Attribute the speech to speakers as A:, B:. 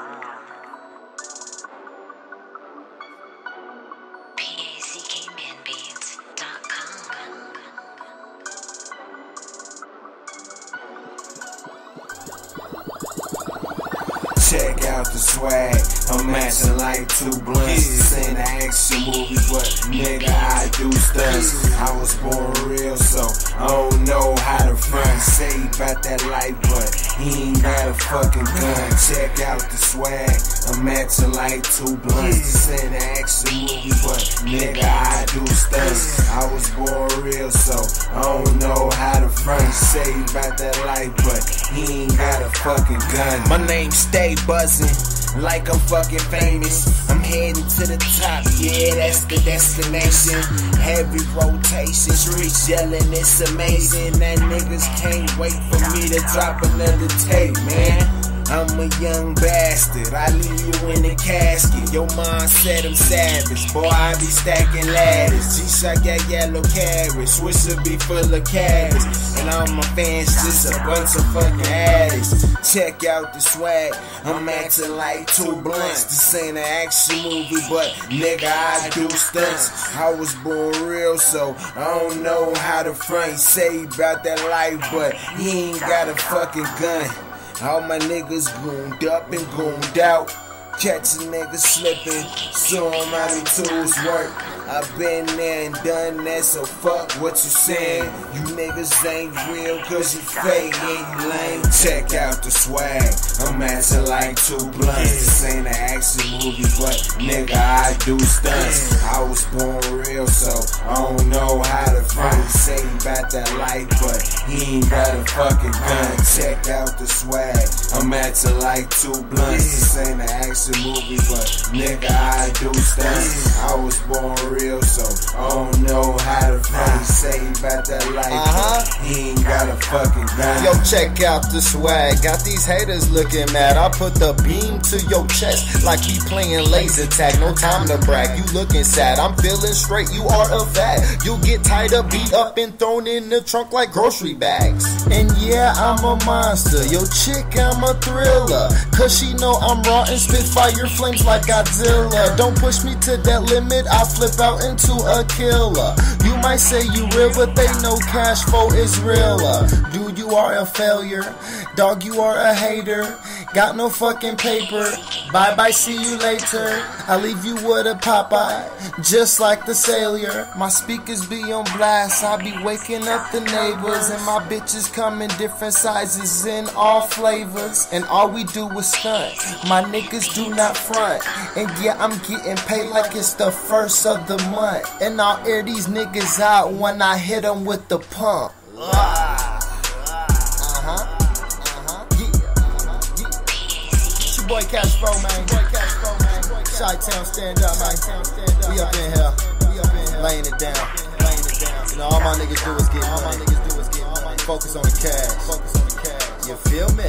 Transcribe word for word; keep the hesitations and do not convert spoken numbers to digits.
A: Check out the swag, I'm matching like two blunts. This ain't an action movie, but nigga, I do stunts. I was born real, so I don't know how to front. Say about that life, but he ain't got a fucking gun. Check out the swag, I'm matching like two blunts. This ain't an action movie, but nigga, I do stunts. I was born real, so I don't know how to front. Say about that life, but he ain't got a fucking gun. My name stay buzzing like I'm fucking famous. I'm heading to the top, yeah, that's the destination. Heavy rotation, streets yelling, it's amazing. That niggas can't wait for me to drop another tape, man. I'm a young bastard, I leave you in the casket. Your mom said I'm savage, boy, I be stacking ladders. G-Shock got yellow carrots, Swisher be full of cabbage. And all my fans just a bunch of fucking addicts. Check out the swag, I'm acting like two blunts. This ain't an action movie, but nigga, I do stunts. I was born real, so I don't know how to front. Say about that life, but he ain't got a fucking gun. All my niggas gooned up and gooned out. Catch a nigga slipping, show him how the tools work. I've been there and done that, so fuck what you saying. You niggas ain't real cause you fake and you lame. Check out the swag, I'm acting like two blunts. This ain't an action movie, but nigga, I do stunts. I was born real, so I don't know how to front. Say about that life, but he ain't got a fucking gun. Check out the swag, I'm acting like two blunts. This ain't an action movie, but nigga, I do stunts. I was born real, so I don't know how to front. Say about that life, uh-huh. But he ain't got a fucking gun.
B: Yo, check out the swag, got these haters looking mad. I put the beam to your chest like he playing laser tag. No time to brag, you looking sad. I'm feeling straight, you are a fat. You'll get tied up, beat up, and thrown in the trunk like grocery bags. And yeah, I'm a monster. Yo, chick, I'm a thriller, cause she know I'm raw and spit fire flames like Godzilla. Don't push me to that limit, I flip out into a killer. You might say you real, but they know cash flow is realer. Dude, you are a failure. Dog, you are a hater. Got no fucking paper. Bye bye, see you later. I leave you with a Popeye, just like the sailor. My speakers be on blast, I be waking up the neighbors. And my bitches come in different sizes in all flavors. And all we do is stunt, my niggas do not front. And yeah, I'm getting paid like it's the first of the month. And I'll air these niggas out when I hit them with the pump. Uh-huh, uh-huh, yeah, yeah. It's your boy Cash Flow, man. Chi-Town, stand up, man. We up in here, we up in here, laying it down, laying it down. You know, all my niggas do is get, all my niggas do is get, focus on the cash, focus on the cash. You feel me?